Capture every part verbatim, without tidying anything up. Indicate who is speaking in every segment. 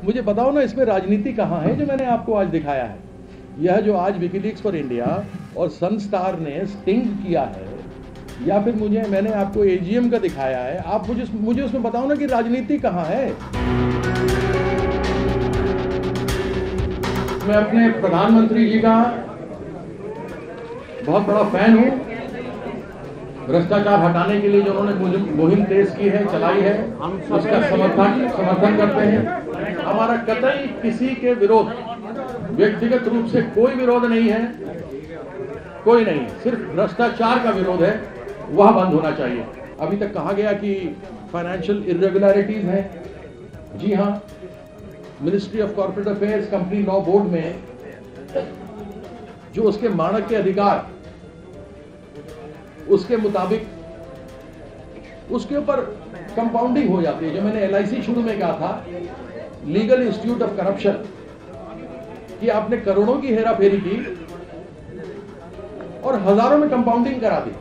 Speaker 1: मुझे बताओ ना, इसमें राजनीति कहाँ है जो मैंने आपको आज दिखाया है? यह जो आज विकीलीक्स फॉर इंडिया और सनस्टार ने स्टिंग किया है, या फिर मुझे मैंने आपको एजीएम का दिखाया है, आप मुझे मुझे उसमें बताओ ना कि राजनीति कहाँ है। मैं अपने प्रधानमंत्री जी का बहुत बड़ा फैन हूँ। भ्रष्टाचार हटाने के लिए जो उन्होंने मुहिम तेज की है, चलाई है, उसका समर्थन समर्थन करते हैं। हमारा कतई किसी के विरोध, व्यक्तिगत रूप से कोई विरोध नहीं है, कोई नहीं, सिर्फ भ्रष्टाचार का विरोध है, वह बंद होना चाहिए। अभी तक कहा गया कि फाइनेंशियल इरेगुलरिटीज है। जी हाँ, ministry of corporate affairs company law board में जो उसके मानक के अधिकार, उसके मुताबिक उसके ऊपर कंपाउंडिंग हो जाती है। जो मैंने एल आई सी शुरू में कहा था, लीगल इंस्टीट्यूट ऑफ करप्शन, कि आपने करोड़ों की हेरा फेरी की और हजारों में कंपाउंडिंग करा दी।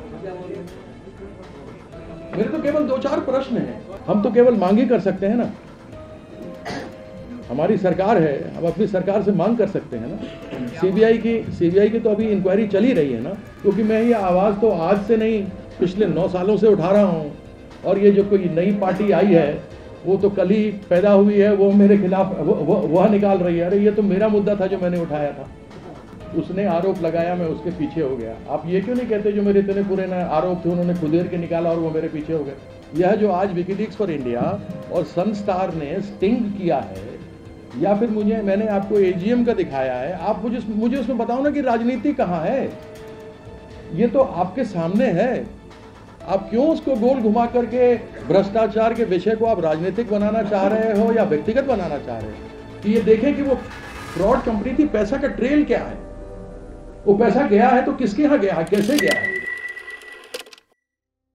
Speaker 1: मेरे तो केवल दो चार प्रश्न हैं, हम तो केवल मांग ही कर सकते हैं ना। हमारी सरकार है, हम अपनी सरकार से मांग कर सकते हैं ना। सीबीआई की सीबीआई की तो अभी इंक्वायरी चल ही रही है ना, क्योंकि मैं ये आवाज़ तो आज से नहीं, पिछले नौ सालों से उठा रहा हूँ। और ये जो कोई नई पार्टी आई है, वो तो कल ही पैदा हुई है, वो मेरे खिलाफ वह निकाल रही है। अरे ये तो मेरा मुद्दा था जो मैंने उठाया था, उसने आरोप लगाया, मैं उसके पीछे हो गया। आप ये क्यों नहीं कहते जो मेरे इतने पूरे न आरोप थे उन्होंने खुदेर के निकाला और वो मेरे पीछे हो गए? यह जो आज विकीलीक्स फॉर इंडिया और सनस्टार ने स्टिंग किया है, या फिर मुझे मैंने आपको एजीएम का दिखाया है, आप मुझे मुझे उसमें बताओ ना कि राजनीति कहाँ है। ये तो आपके सामने है, आप क्यों उसको गोल घुमा करके भ्रष्टाचार के विषय को आप राजनीतिक बनाना चाह रहे हो या व्यक्तिगत बनाना चाह रहे हो? कि ये देखें कि वो फ्रॉड कंपनी थी, पैसा का ट्रेल क्या है, वो पैसा गया है तो किसके यहाँ गया है, कैसे गया है।